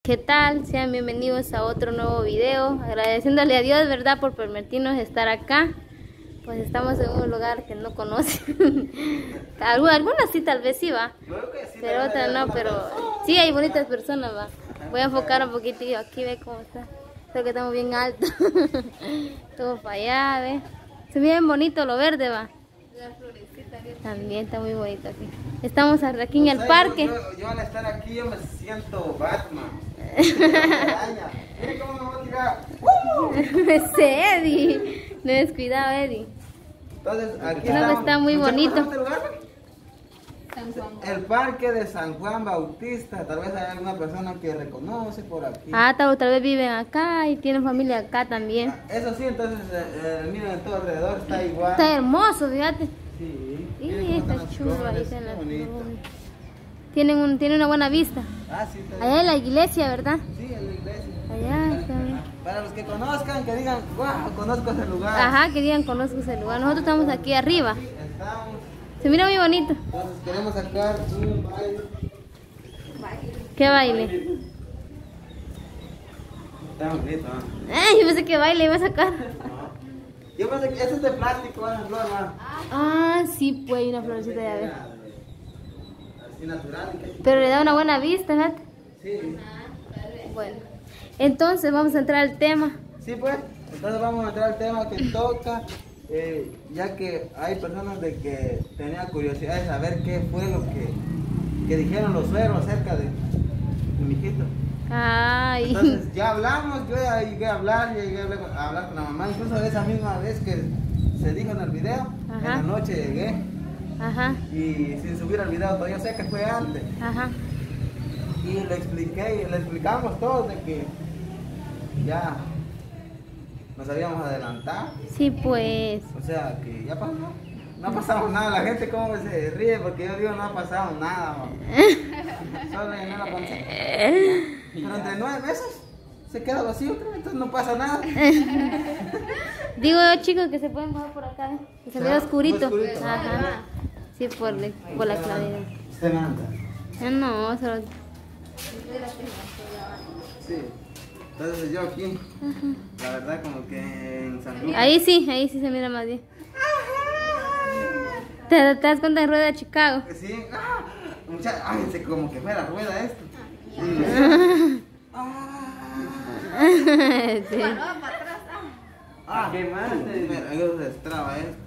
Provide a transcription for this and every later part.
¿Qué tal? Sean bienvenidos a otro nuevo video. Agradeciéndole a Dios, ¿verdad?, por permitirnos estar acá. Pues estamos en un lugar que no conocen. Algunas sí, tal vez sí, va. Pero otras no, pero sí hay bonitas personas, va. Voy a enfocar un poquitito. Aquí ve cómo está. Creo que estamos bien altos. Todo para allá, ve. Se ve bien bonito lo verde, va. También está muy bonito aquí. Estamos aquí en el parque. Yo al estar aquí yo me siento Batman. Mira cómo me voy a tirar. Ese Eddie. No descuidado, Eddie. Entonces aquí está muy bonito. ¿Este lugar? El parque de San Juan Bautista. Tal vez hay alguna persona que reconoce por aquí. Ah, tal vez viven acá y tienen familia acá también. Eso sí, entonces miren, todo alrededor está igual. Está hermoso, fíjate. Sí. Y está chulo ahí en la tienen una buena vista. Ah, sí, está allá en la iglesia, ¿verdad? Sí, en la iglesia. Allá está bien. Para los que conozcan, que digan, wow, conozco ese lugar. Ajá, que digan, conozco ese lugar. Nosotros estamos aquí arriba. Sí, estamos. Se mira muy bonito. Entonces queremos sacar un baile. ¿Qué baile? Está bonito, ¿no? Yo pensé que baile iba a sacar. Yo pensé que eso es de plástico, ¿no? Flor, ¿no? Ah, sí, pues hay una florecita ya ver. Así natural. Pero le da una buena vista, ¿verdad? Sí. Bueno, entonces vamos a entrar al tema. Sí, pues. Entonces vamos a entrar al tema que toca. Ya que hay personas de que tenían curiosidad de saber qué fue lo que dijeron los suegros acerca de mi hijito. Ay. Entonces ya hablamos, yo ya llegué a hablar con la mamá, incluso esa misma vez que se dijo en el video. Ajá. En la noche llegué. Ajá. Y sin subir el video todavía sé que fue antes. Ajá. Y le explicamos todos de que ya nos habíamos adelantado. Sí, pues. O sea que ya pasó. No ha pasado nada, la gente como se ríe porque yo digo no ha pasado nada, solo llené la panza. Pero entre 9 meses se queda vacío, entonces no pasa nada. Digo yo, chicos, que se pueden bajar por acá, que se vea oscurito. Ajá. Sí, por la claridad. ¿Usted anda? No, solo. Sí. Entonces yo aquí, la verdad como que en San Luis. Ahí sí se mira más bien. ¿Te das cuenta de rueda de Chicago? Sí, ay, como que fuera rueda esto. Sí. ¿Qué más? Algo se destraba esto.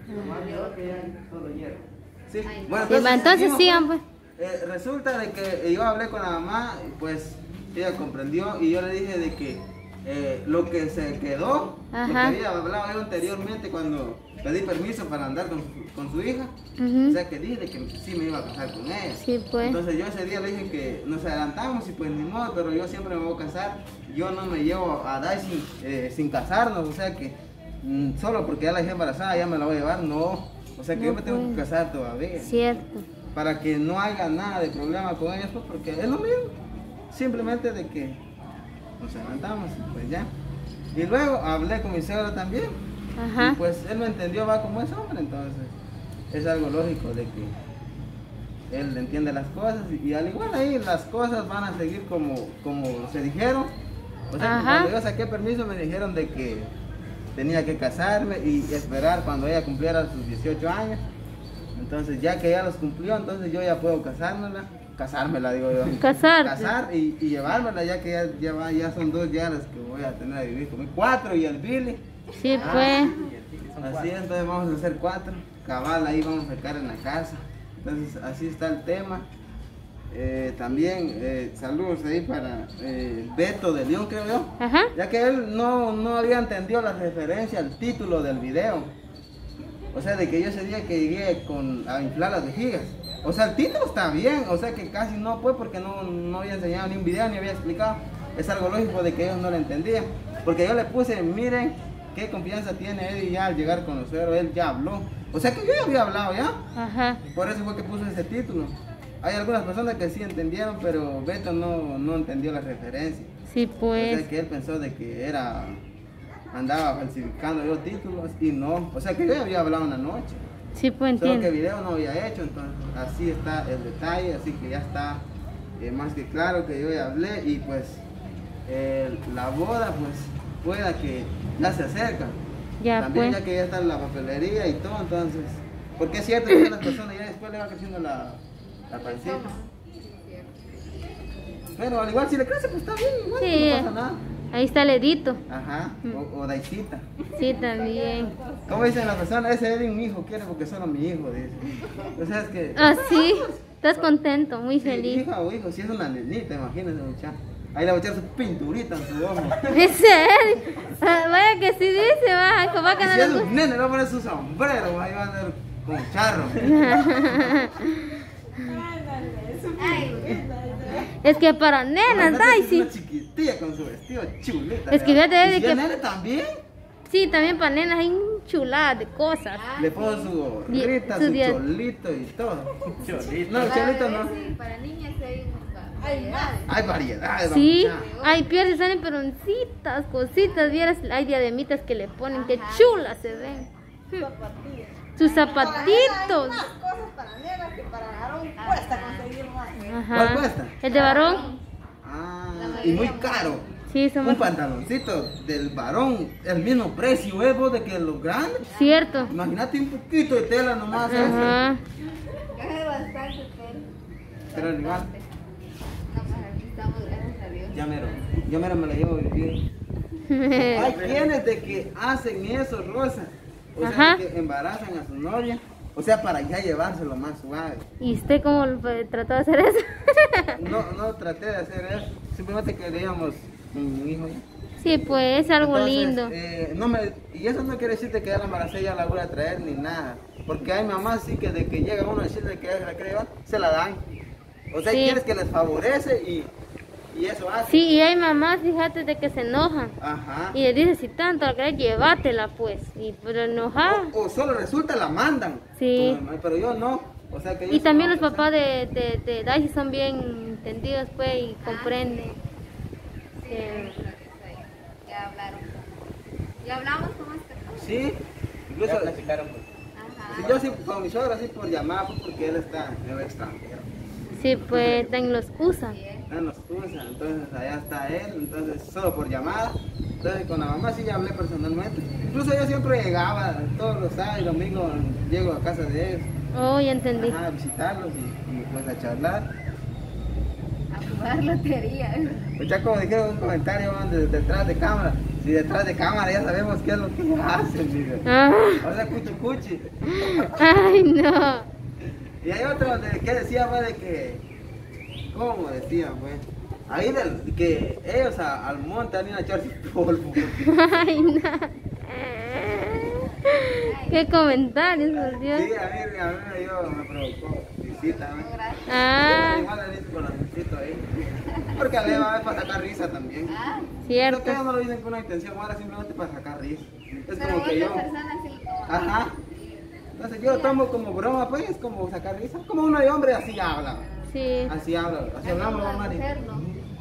Sí, bueno, entonces sigan pues. Resulta de que yo hablé con la mamá y pues ella comprendió y yo le dije de que lo que se quedó, lo que había hablado yo anteriormente cuando pedí permiso para andar con su hija, o sea que dije que sí me iba a casar con ella. Sí, pues. Entonces yo ese día le dije que nos adelantamos y pues ni modo, pero yo siempre me voy a casar. Yo no me llevo a dar sin casarnos, o sea que solo porque ya la dejé embarazada ya me la voy a llevar, no. O sea que no, yo me tengo que casar todavía. Cierto. Para que no haya nada de problema con ellos, pues porque es lo mismo. Simplemente de que nos adelantamos, pues ya. Y luego hablé con mi suegro también. Ajá. Y pues él me entendió, va como es hombre, entonces es algo lógico de que él entiende las cosas y al igual ahí las cosas van a seguir como se dijeron. O sea, que cuando yo saqué permiso me dijeron de que tenía que casarme y esperar cuando ella cumpliera sus 18 años. Entonces ya que ella los cumplió, entonces yo ya puedo casármela digo yo. Casar y llevármela ya que ya son 2 ya las que voy a tener a vivir conmigo. 4 y el Billy. Sí, pues. Así entonces vamos a hacer 4. Cabal, ahí vamos a sacar en la casa. Entonces así está el tema. También saludos ahí para Beto de León, creo yo. Ajá. Ya que él no había entendido la referencia al título del video. O sea, de que yo ese día que llegué a inflar las vejigas. O sea, el título está bien, o sea que casi no fue porque no había enseñado ni un video ni había explicado. Es algo lógico de que ellos no lo entendían. Porque yo le puse, miren qué confianza tiene Eddie ya al llegar con los suegros, él ya habló. O sea que yo ya había hablado ya. Ajá. Por eso fue que puse ese título. Hay algunas personas que sí entendieron, pero Beto no entendió la referencia. Sí, pues. O sea que él pensó de que andaba falsificando yo títulos y no. O sea que yo ya había hablado una noche. Sí, pues entiendo. Solo que video no había hecho, entonces así está el detalle, así que ya está más que claro que yo ya hablé y pues la boda pues pueda que ya se acerca. Ya también pues. ya que ya está la papelería y todo, entonces, porque es cierto que las personas ya después le va creciendo la pancita. Pero al igual si le crece pues está bien, igual, Sí, no pasa nada. ahí está el edito. Ajá, o Daisita. Sí, también. ¿Cómo dicen las personas? Ese es mi hijo, quiere porque solo mi hijo, dice. O sea, es que... Ah, sí, estás contento, muy Sí, feliz. hija o hijo, si es una nenita, imagínense muchacha. Ahí le va a echar su pinturita en su ojo. ¿En serio? Ah, vaya que sí dice, va, como va a Y si ganar es un nene, le va a poner su sombrero, ahí va a andar con charro. Es que para nenas, Daisy. Una chiquitilla con su vestido chulita. Es que fíjate ¿Y de si que- es nene también? Sí, también para nenas hay chuladas de cosas. Le pongo su gorrita, Su su día- cholito y todo. Cholito. No, el cholito no. Sí, para niñas hay variedades. Hay variedades, Sí, muchacha. hay piernas salen peroncitas, cositas, vieras, hay diademitas que le ponen, que chulas se ven. Sus zapatitos. Más cosas para nenas que para varón cuesta conseguir más. Ajá. ¿Cuál cuesta? El de varón. Ah, y muy caro. Sí, son Un más pantaloncito del varón, el mismo precio, ¿eh? Vos de que los grandes. cierto. Imagínate un poquito de tela nomás. Ajá. Es bastante, Pero igual, no, pues aquí estamos, gracias a Dios. ya mero me la llevo a vivir. Hay quienes de que hacen eso, Rosa. O sea, Ajá. que embarazan a su novia. O sea, para ya llevárselo más suave. ¿Y usted cómo trató de hacer eso? No traté de hacer eso. Simplemente queríamos un hijo. Sí, pues es algo Entonces, lindo. Y eso no quiere decirte que ya la embaracé ya la voy a traer ni nada. Porque hay mamás sí que de que llega uno a decirle que ya se la quiere llevar, se la dan. O sea, hay Sí. quienes que les favorece y eso hace. Sí, y hay mamás, fíjate, de que se enojan. Ajá. Y le dicen, si tanto la querés, llévatela pues. Y pero enojada. O solo resulta la mandan. Sí. Pero yo no. O sea que yo Y también sí los no, papás de Daisy son bien entendidos pues y comprenden. Ya hablaron. Ya hablamos con este tema. Sí. Incluso, Ya platicaron, pues. Ajá. si yo sí con mi suegra sí por llamar pues, porque él está en el extranjero. Sí, pues también los usan. Nos usa, entonces allá está él, entonces solo por llamada. Entonces con la mamá sí ya hablé personalmente. Incluso yo siempre llegaba, todos los sábados y domingos llego a casa de ellos, Oh, ya entendí. a visitarlos y pues a charlar. A jugar lotería. Pues ya como dijeron un comentario detrás de cámara, si detrás de cámara ya sabemos qué es lo que hacen, digo. Ah, O sea, cuchi. ay, no. Y hay otro donde que decía pues de que, ¿cómo decía pues? Ahí que ellos al monte han ido a echarse polvo. Ay, no. Qué comentarios, por Dios. Sí, a mí me provocó visita, ¿no? Ah, Igual le dice con la visita ahí. Porque le va a ver para sacar risa también. Ah, Creo cierto. que ellos no lo dicen con una intención mala, simplemente para sacar risa. Es pero como que yo. otras personas sí lo toman. Ajá. Entonces yo lo tomo como broma, pues, es como sacar risa. Como uno de hombre así habla. Sí. Así habla, así hablamos, La Mari. mujer, ¿no?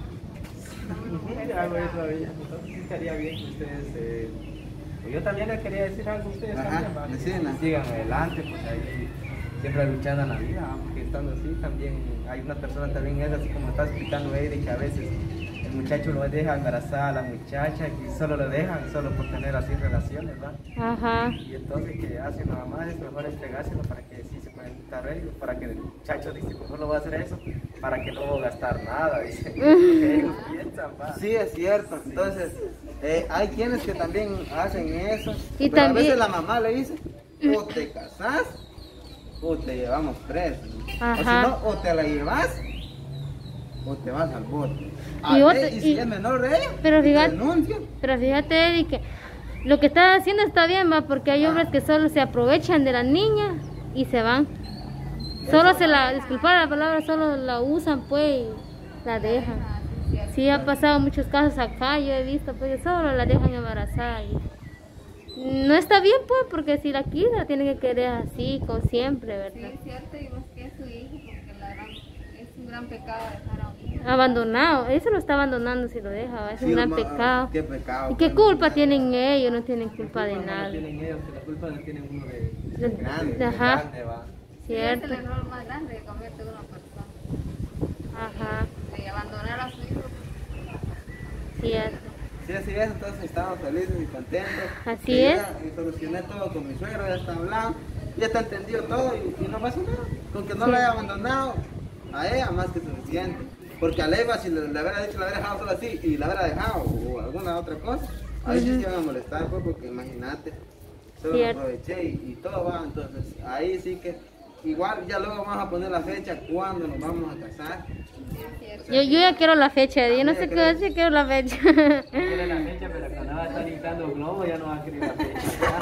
Yo hago eso a ella. Entonces sí estaría bien que ustedes... pues yo también les quería decir algo a ustedes Ajá, también, ¿va? Que decídenla. sigan adelante, pues ahí siempre luchando en la vida, ¿va? Porque estando así también hay una persona también es así como está explicando Eddie, que a veces el muchacho lo deja embarazada a la muchacha y solo lo dejan solo por tener así relaciones, ¿va? Ajá. Y entonces que hace nada más es mejor entregárselo para que sí se pueden quitar ellos, para que el muchacho dice, pues no lo voy a hacer eso, para que no voy a gastar nada, dice. Es lo que ellos piensan, va. Sí, es cierto. Entonces, hay quienes que también hacen eso. Y pero también- a veces la mamá le dice, o te casás o te llevamos preso. Ajá. O si no, o te la llevas o te vas al bote. Y si es menor de ella, pero te fíjate- denuncian. Pero fíjate, Eddie, que lo que está haciendo está bien, va, porque hay hombres que solo se aprovechan de la niña y se van. Solo se la, disculpa la palabra, solo la usan, pues, y la dejan. Sí, ha pasado muchos casos acá, yo he visto, pues, que solo la dejan embarazada. Y no está bien, pues, porque si la quiere, la tiene que querer así, como siempre, Sí, ¿verdad? es cierto, y vos que es su hijo, porque es un gran pecado dejar a un hijo. Abandonado, eso lo está abandonando si lo deja, ¿va? Es un Sí, gran mamá, pecado. Qué pecado. ¿Y qué pues, culpa tienen ellos? No tienen culpa de La culpa no la nada. tienen ellos, que la culpa la tiene uno Grande. de Ajá. grande, va. Sí, es Cierto. el error más grande de comerte una persona. Ajá. abandonar a su hijo. Cierto. Sí, así es, entonces estamos felices y contentos. Así Que es. ya solucioné todo con mi suegro, ya está hablando, ya está entendido todo y no pasa nada. Con que no lo haya abandonado a ella, más que suficiente. Porque a Leiva, si le hubiera dicho, la hubiera dejado solo así y la hubiera dejado o alguna otra cosa, ahí sí se iban a molestar, pues, porque imagínate, solo lo aproveché y todo va, entonces ahí sí que igual ya luego vamos a poner la fecha cuando nos vamos a casar. Yo ya quiero la fecha, yo no sé qué decir, quiero la fecha. Quiere la fecha, pero cuando va a estar inflando globo ya no va a querer la fecha.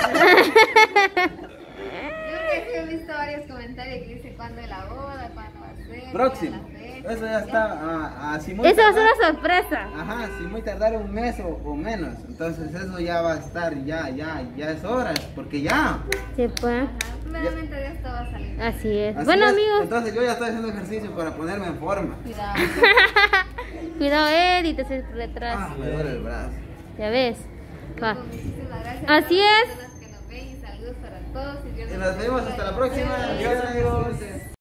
Yo que he visto varios comentarios que dicen cuándo es la boda, cuándo va a ser. Próximo. la fecha. Eso ya está, así muy Eso va a ser tardar. una sorpresa. Ajá, si muy tardar un mes o menos, entonces eso ya va a estar, ya es hora, porque ya. Sí, pues. Ajá, primeramente Dios todo va a salir. Así es. Así Bueno, es. amigos, Entonces yo ya estoy haciendo ejercicio para ponerme en forma. Cuidado. cuidado, Eddie, te haces por detrás. Me duele el brazo. Ya ves. Va. Muchísimas gracias. Así a todas es. las personas que nos ven y saludos para todos. Y Dios Y los nos vemos hasta la próxima. bendiga. Adiós, amigos.